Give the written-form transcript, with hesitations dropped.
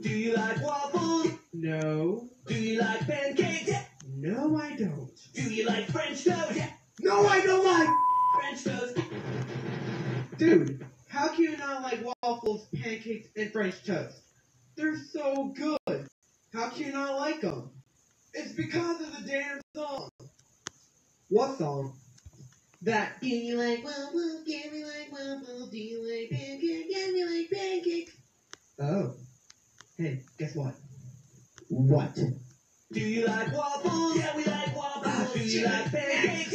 Do you like waffles? No. Do you like pancakes? No, I don't. Do you like French toast? No, I don't like. French toast. Dude, how can you not like waffles, pancakes, and French toast? They're so good. How can you not like them? It's because of the damn song. What song? That. Do you like waffles? Give me like waffles. Do you like pancakes? Give me like pancakes. Oh. Hey, guess what? What? Do you like waffles? Yeah, we like waffles. Do you like pancakes?